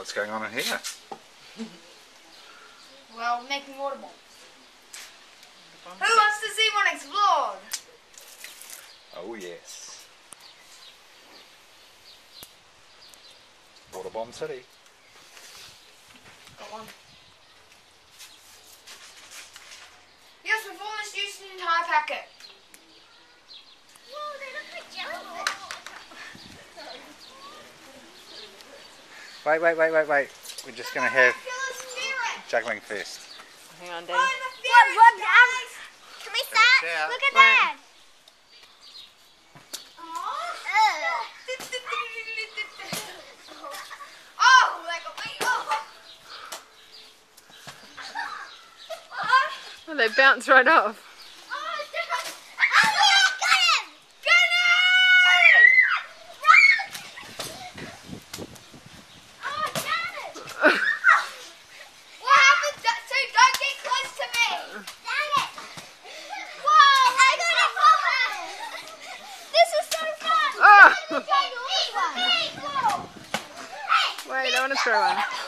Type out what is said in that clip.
What's going on in here? Well, making water bombs. Who wants to see one explode? Oh yes. Water bomb city. Go on. Yes, we've almost used an entire packet. Whoa, they look like jellyfish. Wait. We're just going to have juggling first. Hang on, Daddy. What, can we start? Yeah. Look at that. Oh, like a wait. Oh, they bounce right off. Wait, I want to throw one.